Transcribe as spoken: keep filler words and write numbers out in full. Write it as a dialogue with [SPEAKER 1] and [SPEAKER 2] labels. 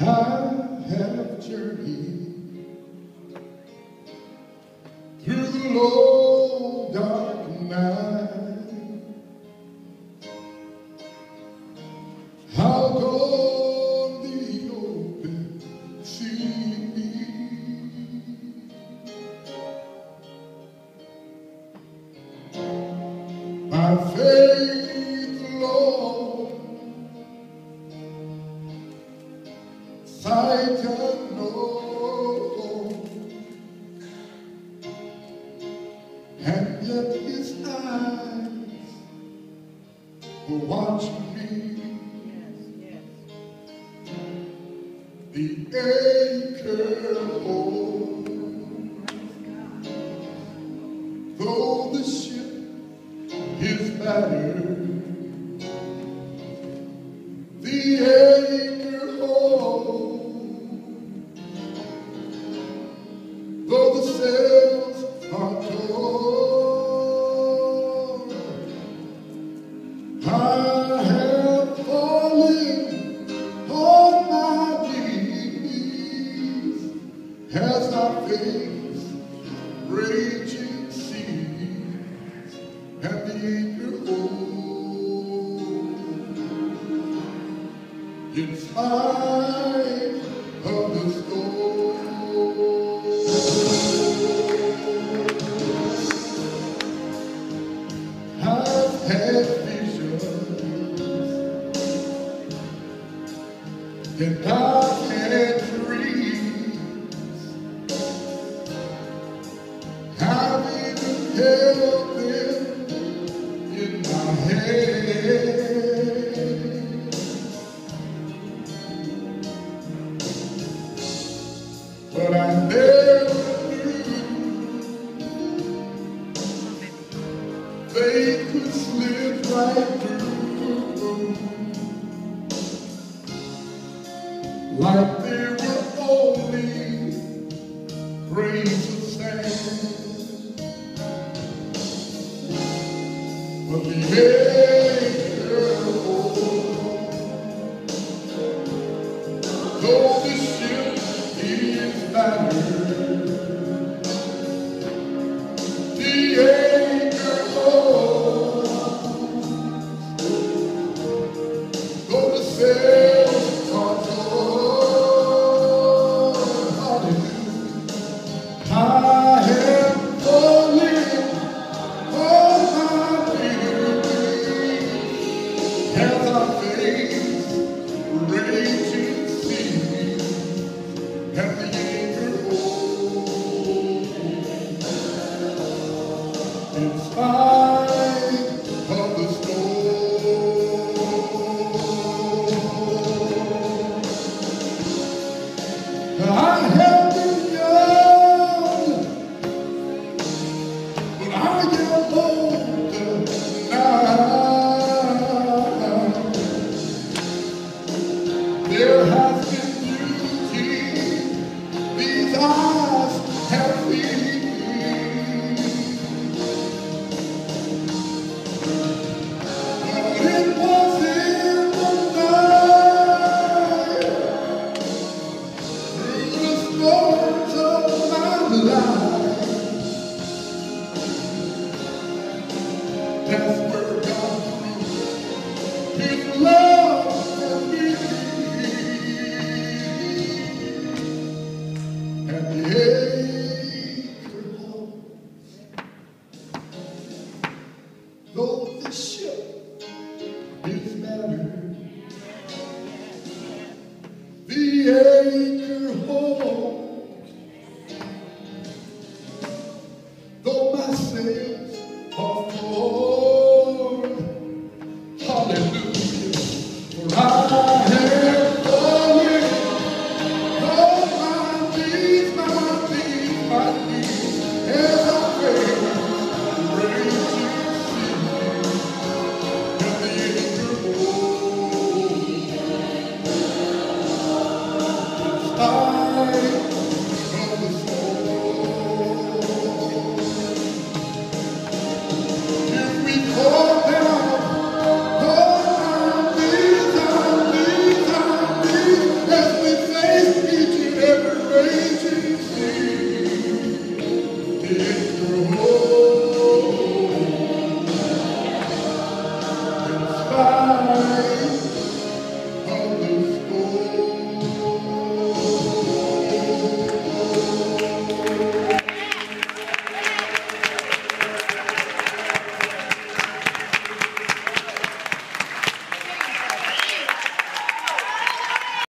[SPEAKER 1] I have journeyed through the low dark night. Out on the open sea, my faith, Lord, sight unknown, and yet his eyes were watching me. The anchor hold, though the ship is battered, the anchor hold, though the sails are torn, I have fallen on my knees as I face raging seas and the anchor hold. In spite of the storm, I've had visions and I've had dreams. I've even held them in my hand. But I never knew they could slip right through, like they were only grains of sand. But the anchor hold, though the ship is battered, the anchor holds, though the sails are torn. Hallelujah. I have fallen on my knees as I face raging seas and the anchor hold. In spite of the storm, I have been young, but I am older now. There has been beauty these eyes have seen, but it was in the night, through the storms of my life, that's where God proved His love for me. And the anchor holds, though the ship is battered, the anchor holds, though my sails are full.